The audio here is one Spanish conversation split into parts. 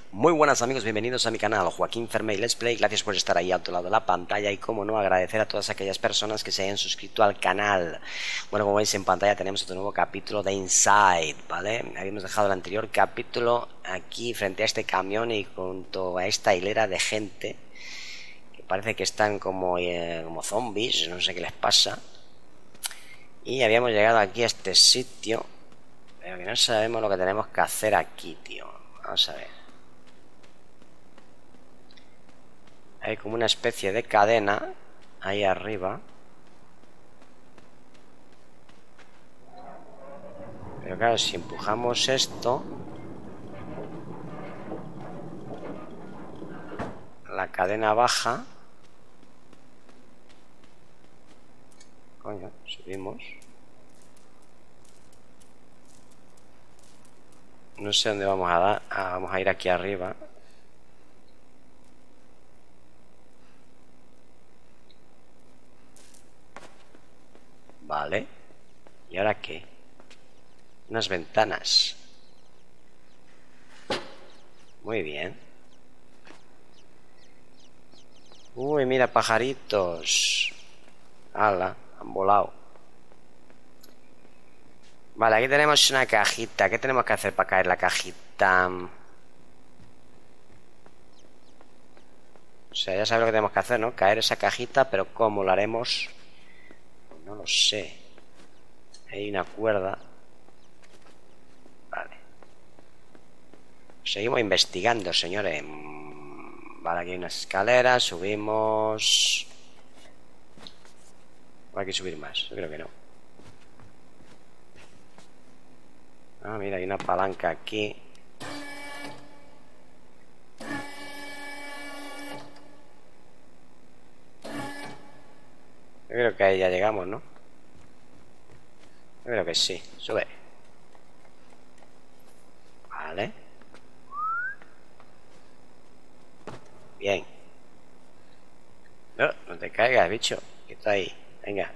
Muy buenas amigos, bienvenidos a mi canal Joaquín Fermey Let's Play. Gracias por estar ahí a otro lado de la pantalla y como no agradecer a todas aquellas personas que se hayan suscrito al canal. Bueno, como veis en pantalla tenemos otro nuevo capítulo de Inside, ¿vale? Habíamos dejado el anterior capítulo aquí frente a este camión y junto a esta hilera de gente que parece que están como zombies, no sé qué les pasa. Y habíamos llegado aquí a este sitio, pero que no sabemos lo que tenemos que hacer aquí, tío. Vamos a ver. Hay como una especie de cadena ahí arriba. Pero claro, si empujamos esto, la cadena baja. Coño, subimos. No sé dónde vamos a dar. Vamos a ir aquí arriba. Vale. ¿Y ahora qué? Unas ventanas. Muy bien. Uy, mira, pajaritos. ¡Hala! Han volado. Vale, aquí tenemos una cajita. ¿Qué tenemos que hacer para caer la cajita? O sea, ya sabes lo que tenemos que hacer, ¿no? Caer esa cajita, pero ¿cómo lo haremos? Pues no lo sé. Hay una cuerda. Vale. Seguimos investigando, señores. Vale, aquí hay unas escaleras. Subimos. ¿O hay que subir más? Yo creo que no. Ah, mira, hay una palanca aquí. Yo creo que ahí ya llegamos, ¿no? Yo creo que sí. Sube. Vale. Bien. No, no te caigas, bicho. Que está ahí. Venga.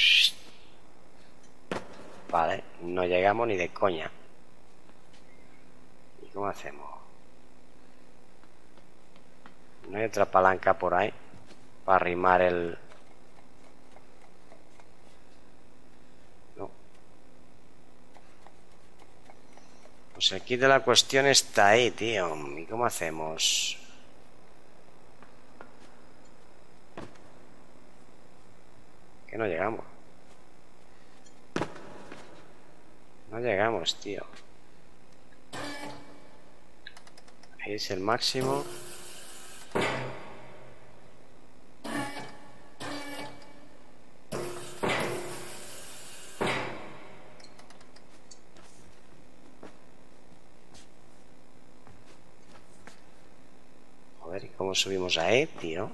Vale. No llegamos ni de coña. ¿Y cómo hacemos? ¿No hay otra palanca por ahí? Para arrimar el... No. Pues el kit de la cuestión está ahí, tío. ¿Y cómo hacemos? Que no llegamos. No llegamos, tío. Ahí es el máximo. Joder, ¿y cómo subimos ahí, tío?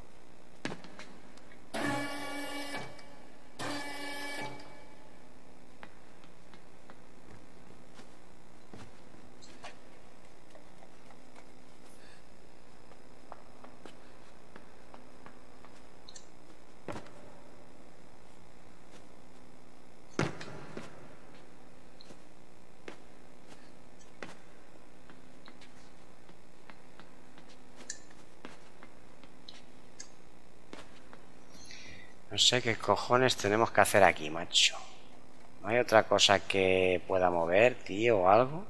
No sé qué cojones tenemos que hacer aquí, macho. ¿No hay otra cosa que pueda mover, tío, o algo?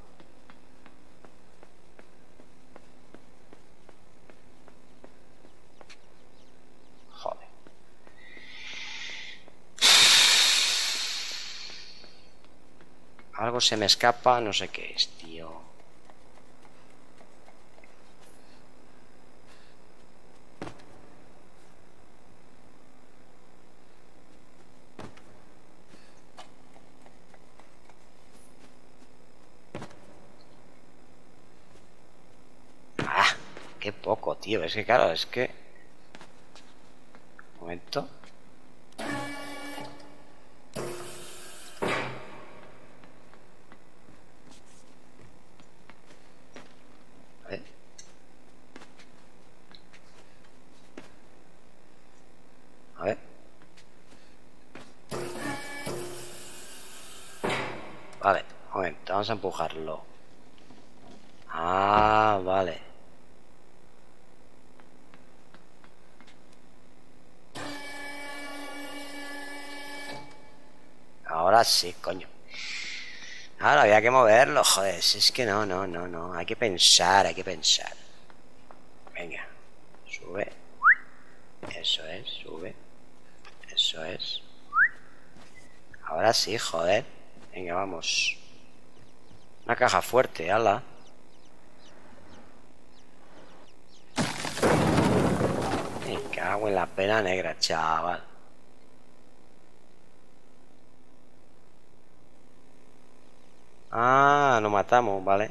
Joder. Algo se me escapa, no sé qué es, tío. Ah, qué poco, tío. Es que claro, es que... Un momento. A ver. A ver. Vale, un momento, vamos a empujarlo. Ah, Ah, vale. Ahora sí, coño. Ahora había que moverlo, joder. Si es que no. Hay que pensar, hay que pensar. Venga. Sube. Eso es, sube. Eso es. Ahora sí, joder. Venga, vamos. Una caja fuerte, ala. Me cago en la pena negra, chaval. Ah, nos matamos, vale.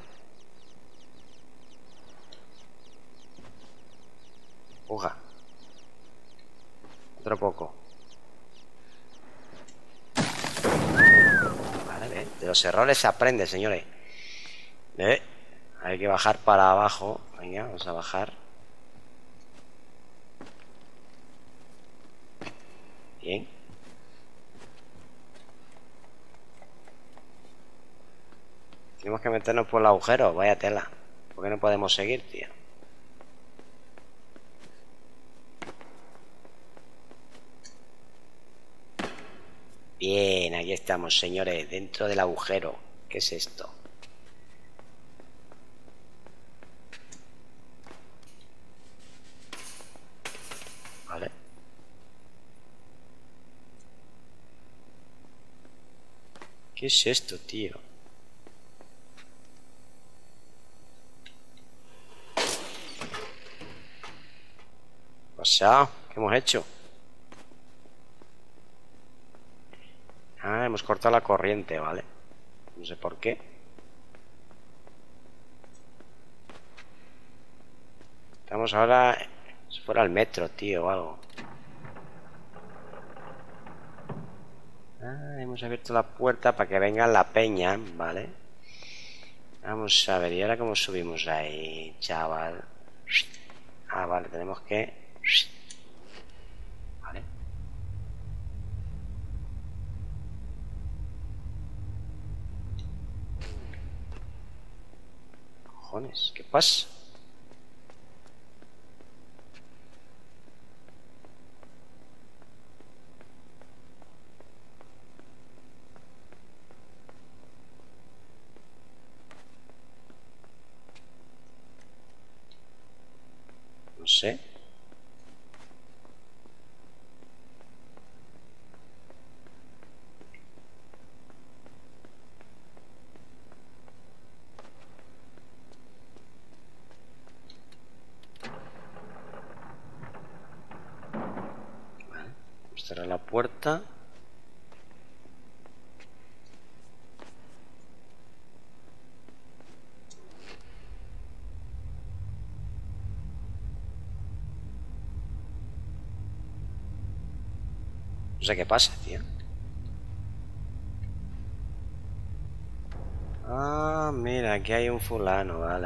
Uja. Otro poco. Vale, de los errores se aprende, señores. Hay que bajar para abajo. Venga, vamos a bajar. Bien. Tenemos que meternos por el agujero. Vaya tela. ¿Por qué no podemos seguir, tío? Bien, aquí estamos, señores. Dentro del agujero. ¿Qué es esto? Vale. ¿Qué es esto, tío? ¿Qué ha pasado? ¿Qué hemos hecho? Ah, hemos cortado la corriente, vale. No sé por qué. Estamos ahora... Si fuera el metro, tío, o algo. Ah, hemos abierto la puerta para que venga la peña, vale. Vamos a ver, ¿y ahora cómo subimos ahí, chaval? Ah, vale, tenemos que... Vale. Cojones, ¿qué pasa? No sé. Vale, vamos a cerrar la puerta. No sé qué pasa, tío. Ah, mira, aquí hay un fulano. Vale.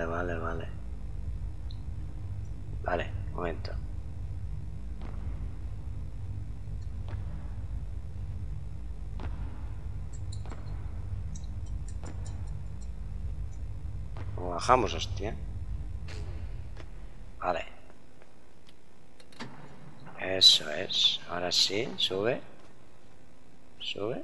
Vale, un momento. ¿Cómo bajamos, hostia? Vale. Eso es. Ahora sí, sube. Sube.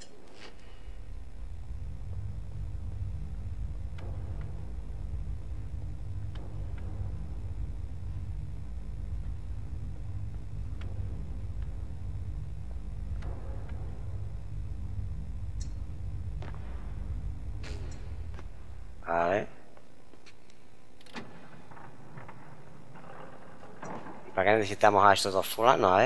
Vale. ¿Y para qué necesitamos a estos dos fulanos? A ver.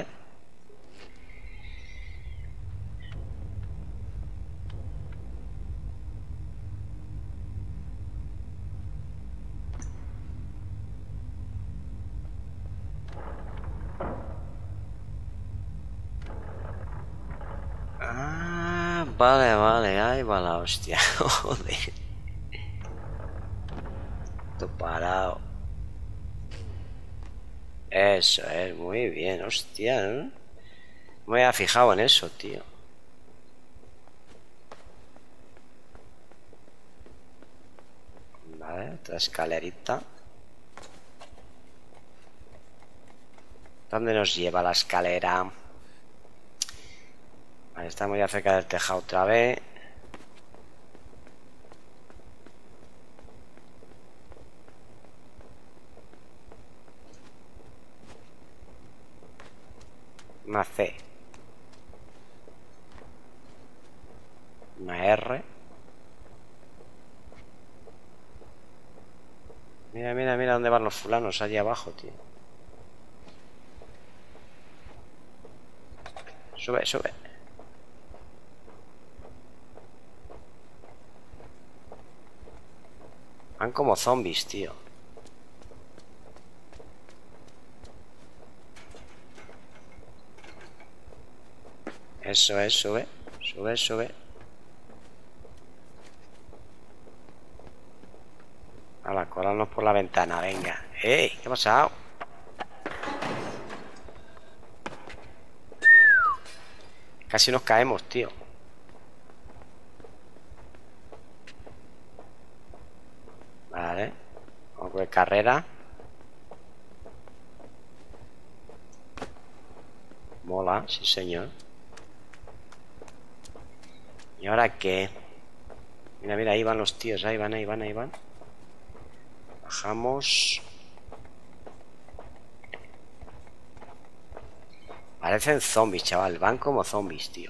Ah, vale. Ahí va la hostia. Joder. Esto parado. Eso es, muy bien, hostia, ¿no? No me había fijado en eso, tío. Vale, otra escalerita. ¿Dónde nos lleva la escalera? Vale, estamos ya cerca del tejado otra vez. Una C. Una R. Mira, mira, mira dónde van los fulanos, allí abajo, tío. Sube, sube. Van como zombies, tío. Eso es, sube. Sube, sube. A la colarnos por la ventana, venga. ¡Ey! ¿Qué ha pasado? Casi nos caemos, tío. Vale. Vamos a coger carrera. Mola, sí señor. ¿Y ahora qué? Mira, mira, ahí van los tíos. Ahí van, ahí van, ahí van. Bajamos. Parecen zombies, chaval. Van como zombies, tío.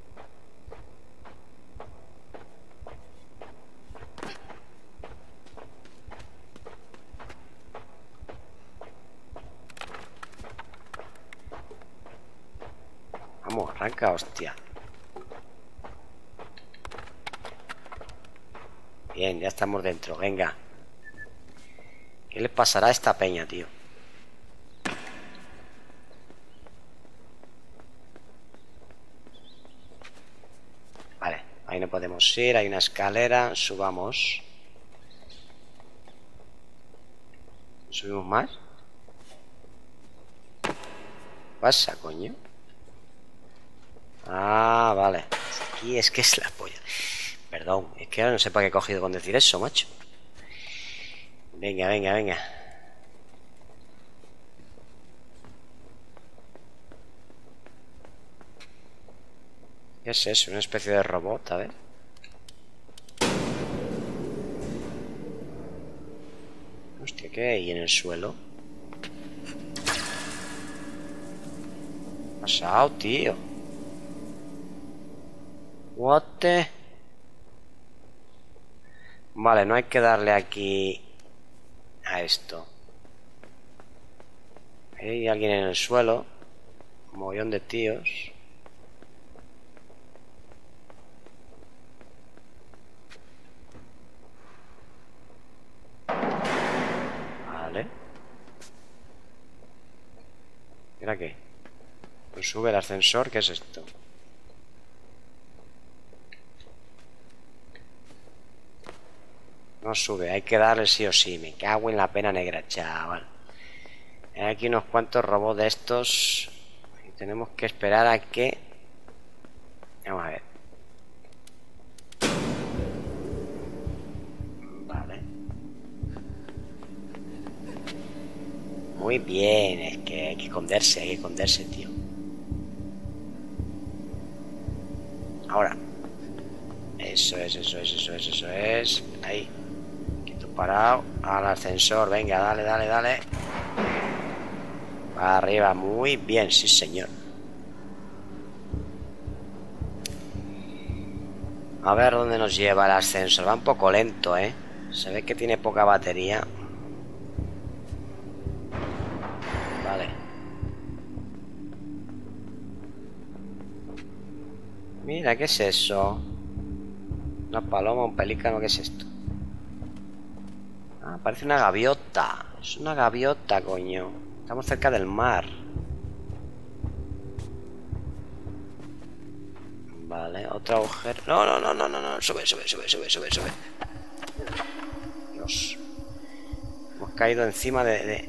Vamos, arranca, hostia. Bien, ya estamos dentro, venga. ¿Qué le pasará a esta peña, tío? Vale, ahí no podemos ir. Hay una escalera, subamos. ¿Subimos más? ¿Qué pasa, coño? Ah, vale. Aquí es que es la polla. Perdón, es que ahora no sé para qué he cogido con decir eso, macho. Venga, venga, venga. ¿Qué es eso? Una especie de robot, a ver. Hostia, ¿qué hay en el suelo? ¿Qué ha pasado, tío? What the... Vale, no hay que darle aquí a esto. Hay alguien en el suelo. Un mogollón de tíos. Vale. ¿Mira qué? Pues sube el ascensor. ¿Qué es esto? No sube, hay que darle sí o sí. Me cago en la pena negra, chaval. Hay aquí unos cuantos robots de estos. Y tenemos que esperar a que... Vamos a ver. Vale. Muy bien, es que hay que esconderse, tío. Ahora. Eso es, eso es, eso es, eso es. Ahí. Quieto parado. Al ascensor, venga, dale, dale, dale. Para arriba, muy bien, sí señor. A ver dónde nos lleva el ascensor. Va un poco lento, ¿eh? Se ve que tiene poca batería. Vale. Mira, ¿qué es eso? Una paloma, un pelícano, ¿qué es esto? Ah, parece una gaviota. Es una gaviota, coño. Estamos cerca del mar. Vale, otro agujero. No, no, no, no, no, no. Sube, sube, sube, sube, sube, sube. Dios. Hemos caído encima de...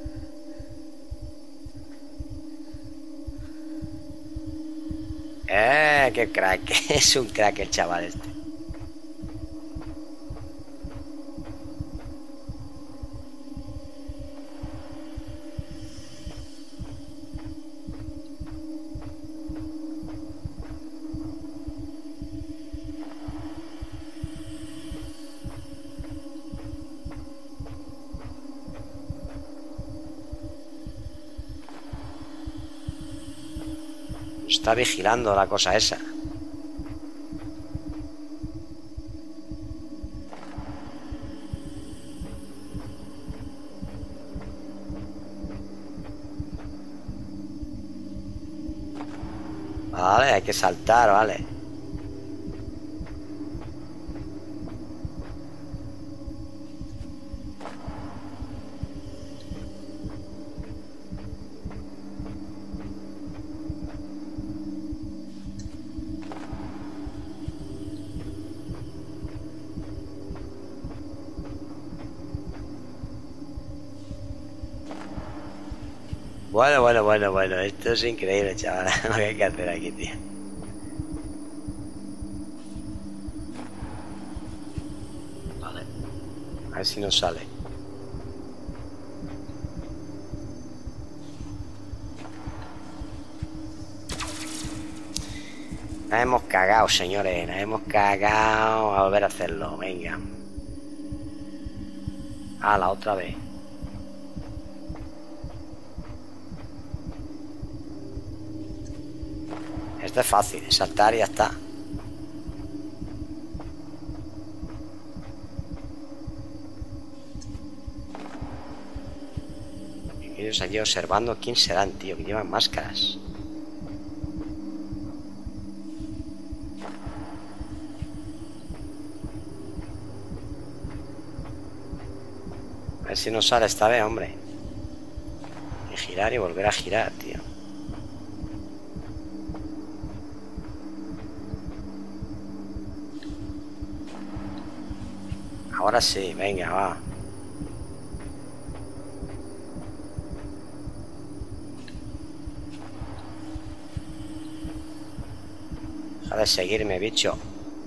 qué crack. Es un crack el chaval este. Está vigilando la cosa esa. Vale, hay que saltar, vale. Bueno, esto es increíble, chaval, lo que hay que hacer aquí, tío. Vale. A ver si nos sale. La hemos cagado, señores, la hemos cagado. A volver a hacerlo, venga. Ah, la otra vez. Esto es fácil, saltar y ya está. Ellos aquí observando quién serán, tío, que llevan máscaras. A ver si nos sale esta vez, hombre. Y girar y volver a girar, tío. Ahora sí, venga, va. Deja de seguirme, bicho.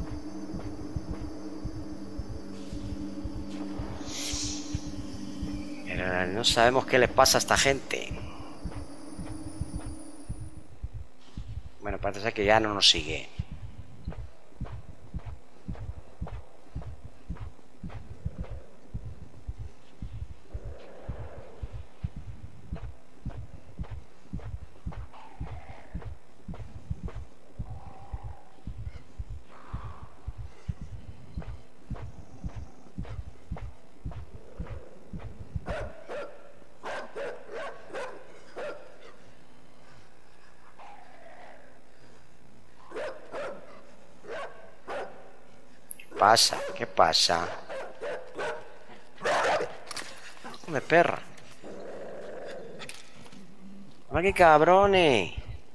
Pero no sabemos qué le pasa a esta gente. Bueno, parece ser que ya no nos sigue. Pasa, ¿qué pasa? Come perra. ¡Hola, qué cabrones!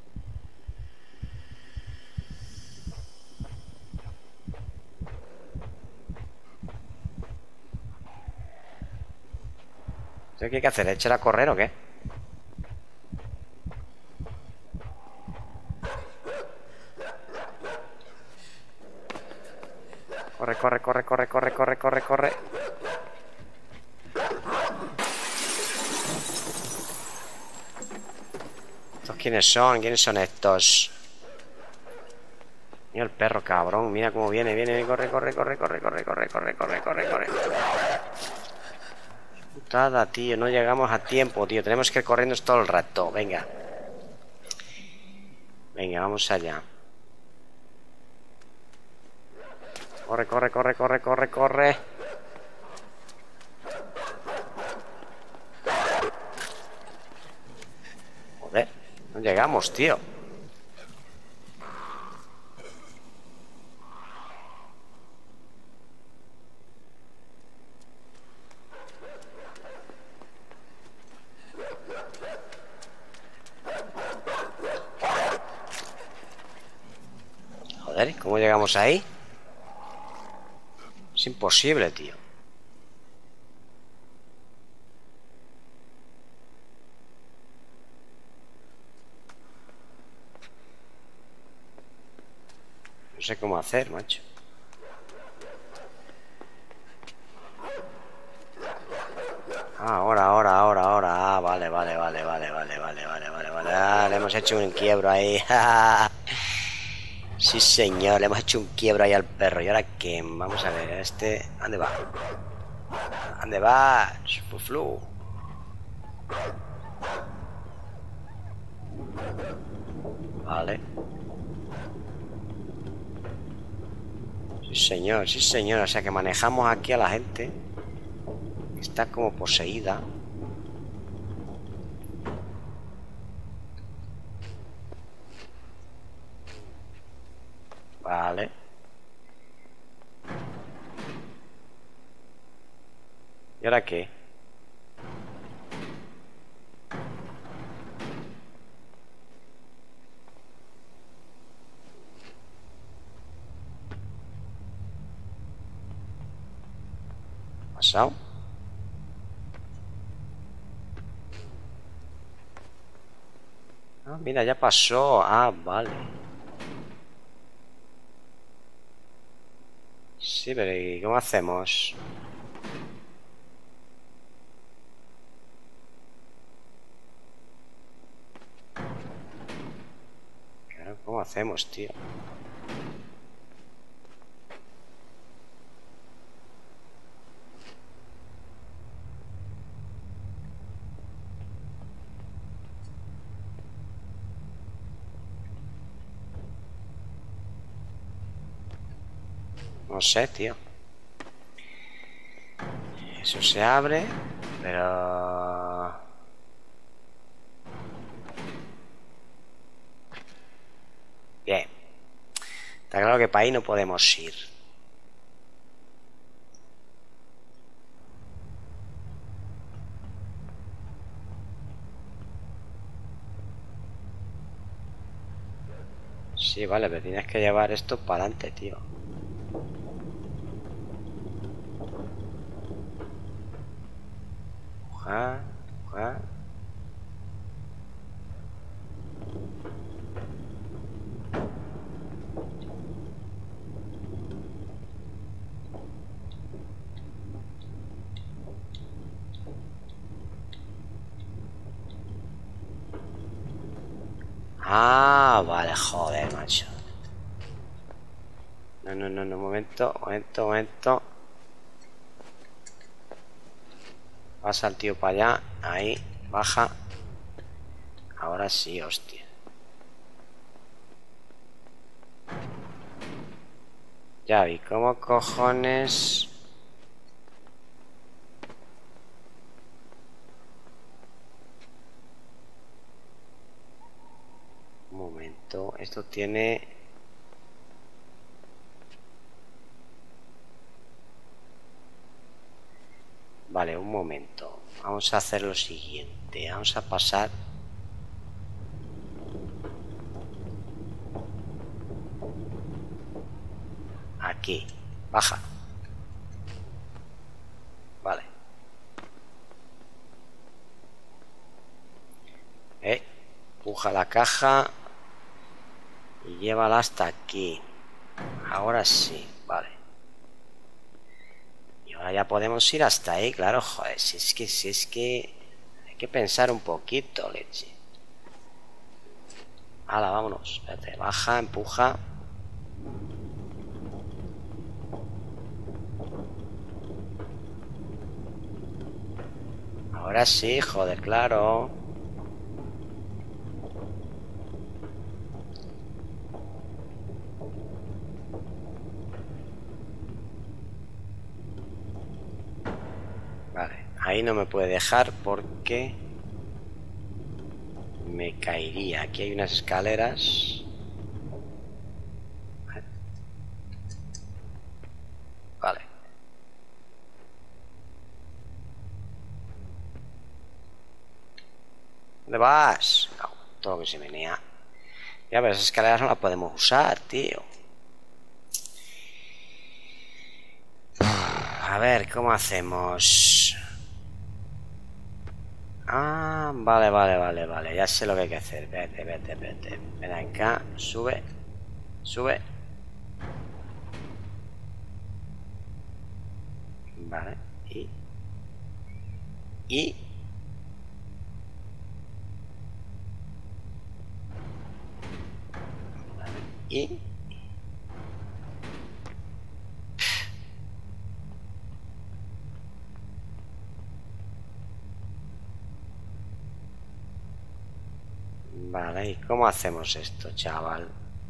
¿Qué hay que hacer? ¿Echar a correr o qué? Corre. ¿Estos quiénes son? ¿Quiénes son estos? Mira el perro, cabrón. Mira cómo viene. Corre. Putada, tío. No llegamos a tiempo, tío. Tenemos que ir corriendo todo el rato. Venga. Venga, vamos allá. Corre. Joder, no llegamos, tío. Joder, ¿cómo llegamos ahí? Es imposible, tío. No sé cómo hacer, macho. Ahora. Ah, vale. Ah, le hemos hecho un quiebro ahí. Sí, señor, le hemos hecho un quiebro ahí al perro. ¿Y ahora qué? Vamos a ver, este... ¿Dónde va? ¿Dónde va? Flu. Vale. Sí señor, o sea que manejamos aquí a la gente. Está como poseída. Vale. ¿Y ahora qué? ¿Pasado? Ah, mira, ya pasó. Ah, vale. Sí, pero ¿y cómo hacemos? Claro, ¿cómo hacemos, tío? No sé, tío. Eso se abre, pero... Bien. Está claro que para ahí no podemos ir. Sí, vale, pero tienes que llevar esto para adelante, tío. Empujar, empujar. Ah, vale, joder, macho. No, momento. Pasa el tío para allá. Ahí, baja. Ahora sí, hostia. Ya vi, ¿cómo cojones? Un momento, esto tiene... Vale, un momento. Vamos a hacer lo siguiente. Vamos a pasar... Aquí. Baja. Vale. Empuja la caja y llévala hasta aquí. Ahora sí, vale. Y ahora ya podemos ir hasta ahí, claro, joder, si es que hay que pensar un poquito, leche. Hala, vámonos. Espérate, baja, empuja. Ahora sí, joder, claro. Vale, ahí no me puede dejar porque me caería. Aquí hay unas escaleras. Vale. ¿Dónde vas? No, todo lo que se menea. Ya, pero esas escaleras no las podemos usar, tío. A ver, ¿cómo hacemos? Ah, vale. Ya sé lo que hay que hacer. Vete. Ven acá, sube. Vale, y... Vale, y... Vale, ¿y cómo hacemos esto, chaval?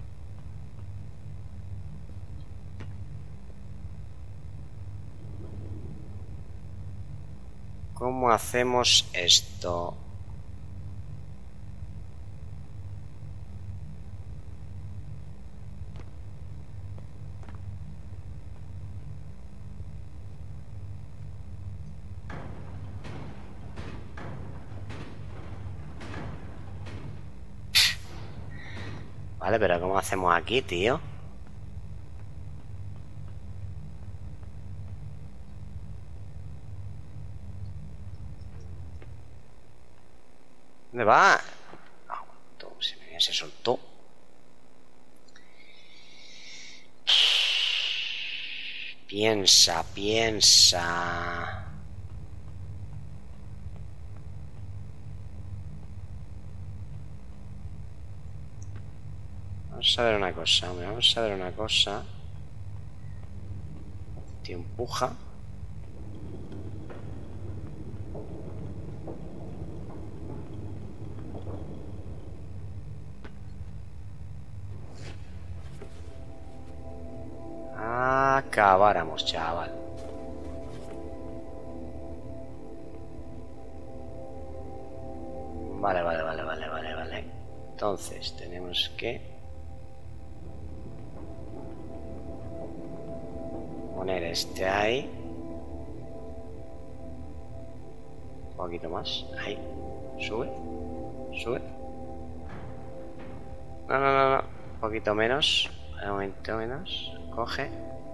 ¿Cómo hacemos esto? Vale, pero ¿cómo hacemos aquí, tío? ¿Dónde va? Se soltó. Piensa, piensa. Vamos a ver una cosa, hombre. Vamos a ver una cosa. Te empuja. Acabáramos, chaval. Vale. Entonces tenemos que poner este ahí. Un poquito más. Ahí. Sube. Sube. No. Un poquito menos. Un momento menos. Coge.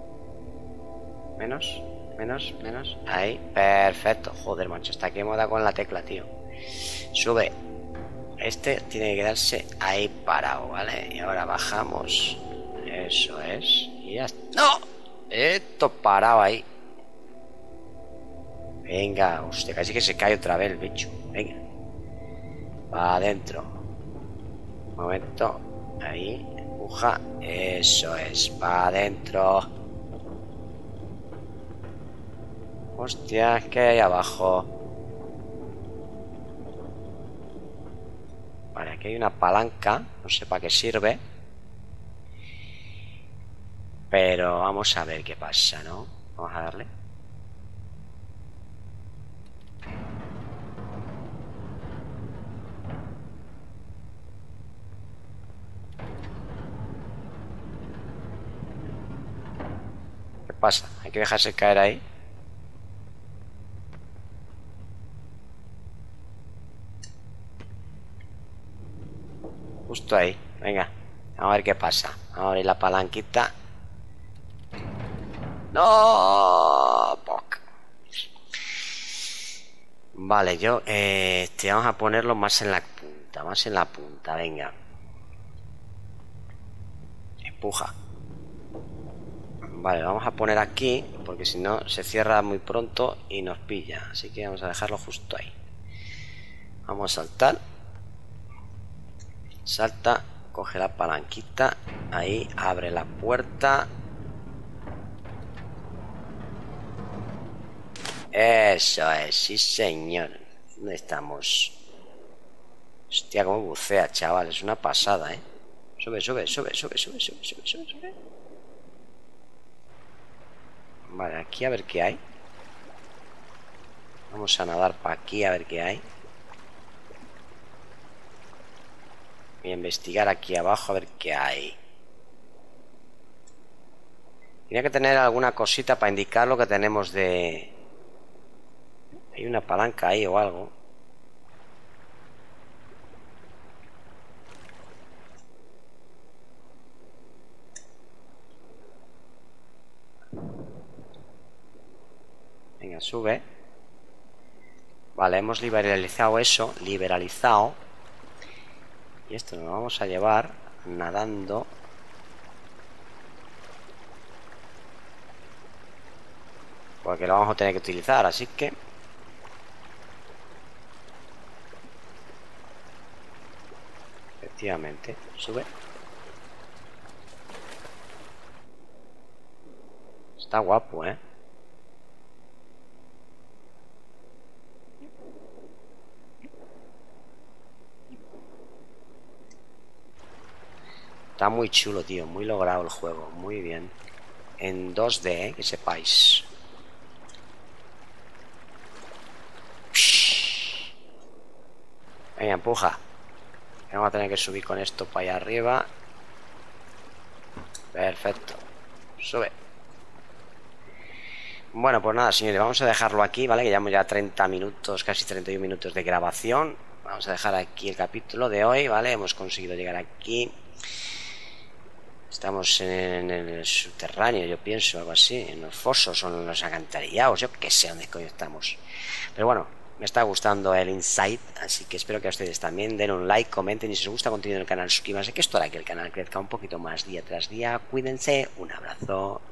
Menos. Ahí. Perfecto. Joder, macho. Hasta aquí hemos dado con la tecla, tío. Sube. Este tiene que quedarse ahí parado, ¿vale? Y ahora bajamos. Eso es. Y ya está. ¡No! Esto parado ahí. Venga. Hostia, casi que se cae otra vez el bicho. Venga. Va adentro. Un momento. Ahí. Empuja. Eso es. Va adentro. Hostia, ¿qué hay abajo? Vale, aquí hay una palanca. No sé para qué sirve. Pero vamos a ver qué pasa, ¿no? Vamos a darle. ¿Qué pasa? Hay que dejarse caer ahí. Justo ahí. Venga. Vamos a ver qué pasa. Vamos a abrir la palanquita. ¡No! ¡Poc! Vale, vamos a ponerlo más en la punta. Más en la punta, venga. Empuja. Vale, vamos a poner aquí, porque si no se cierra muy pronto y nos pilla. Así que vamos a dejarlo justo ahí. Vamos a saltar. Salta, coge la palanquita. Ahí, abre la puerta. Eso es, sí señor. ¿Dónde estamos? Hostia, cómo bucea, chaval. Es una pasada, ¿eh? Sube. Vale, aquí a ver qué hay. Vamos a nadar para aquí a ver qué hay. Voy a investigar aquí abajo a ver qué hay. Tiene que tener alguna cosita para indicar lo que tenemos de... Hay una palanca ahí o algo. Venga, sube. Vale, hemos liberalizado eso. Liberalizado. Y esto nos lo vamos a llevar nadando. Porque lo vamos a tener que utilizar, así que... Efectivamente, sube. Está guapo, ¿eh? Está muy chulo, tío. Muy logrado el juego. Muy bien. En 2D, que sepáis. Venga, empuja. Vamos a tener que subir con esto para allá arriba. Perfecto. Sube. Bueno, pues nada, señores, vamos a dejarlo aquí, ¿vale? Que llevamos ya 30 minutos, casi 31 minutos de grabación. Vamos a dejar aquí el capítulo de hoy, ¿vale? Hemos conseguido llegar aquí. Estamos en el subterráneo, yo pienso, algo así. En los fosos o en los alcantarillados, yo qué sé dónde coño estamos. Pero bueno, me está gustando el Inside, así que espero que a ustedes también den un like, comenten y si os gusta el contenido del canal, suscríbanse, que esto hará que el canal crezca un poquito más día tras día. Cuídense, un abrazo.